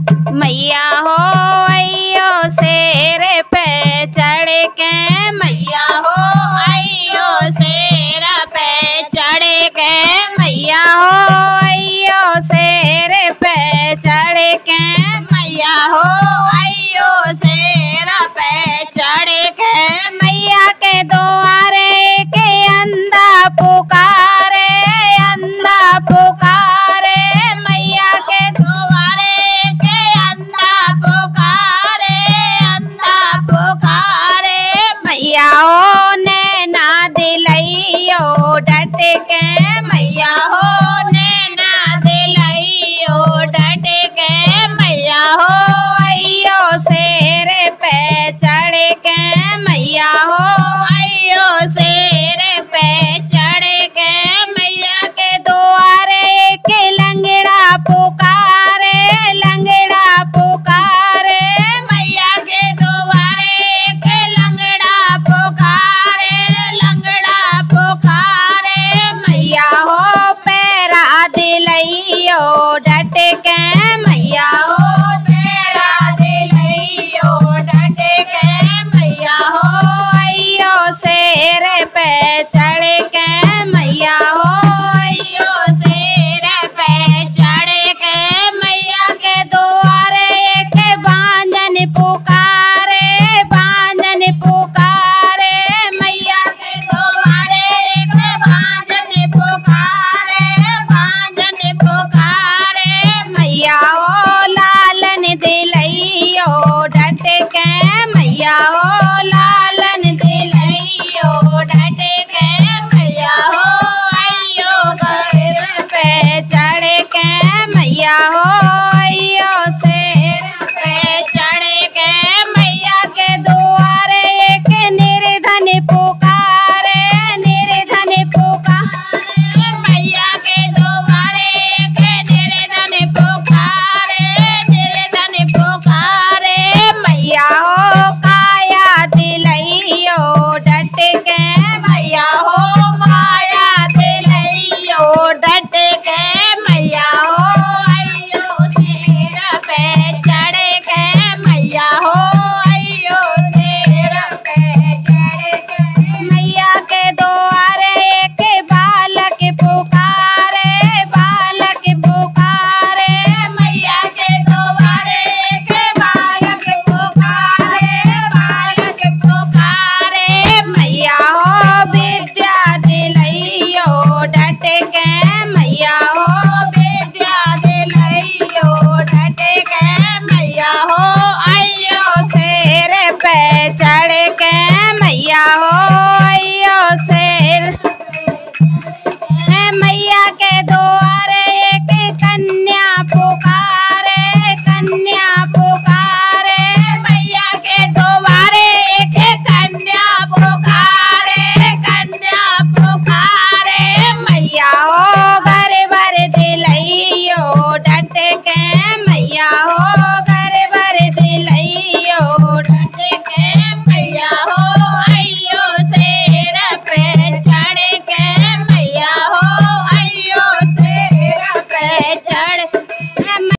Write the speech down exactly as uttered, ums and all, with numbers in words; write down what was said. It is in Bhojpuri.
मैया हो आइयो शेर पे चढ़ के, मैया हो आइयो शेर पे चढ़ के, मैया हो आइयो शेर पे चढ़ के, मैया हो आइयो शेर पे चढ़ के, मैया के द्वारे के अंधा पुकारे, अंधा पुकारे, मैया के द्वारे के अंधा पुकारे, अंधा पुकारे, मैया हो नैना दिलैयो डट के, मैया हो नैना दिलैयो डट के, मैया हो आइयो शेर पे चढ़ के, मैया हो आइयो शेर पे चढ़ के, मैया के द्वारे के लंगड़ा पुकारे, लंगड़ा पुकारे, मैया के द्वारे के लंगड़ा पुकारे, लंगड़ा पुकारे, मैया हो पैरा दिलैयो डट के, मैया हो पैरा दिलैयो डट के, मैया हो आइयो शेर पे चढ़ के, मैया हो आइयो शेर पे चढ़ के, मैया के द्वारे के बांझन पुकारे, बांझन पुकारे, मैया के द्वारे के बांझन पुकारे, बांझन पुकारे, मैया हो लालन दिलैयो डट के, मैया हो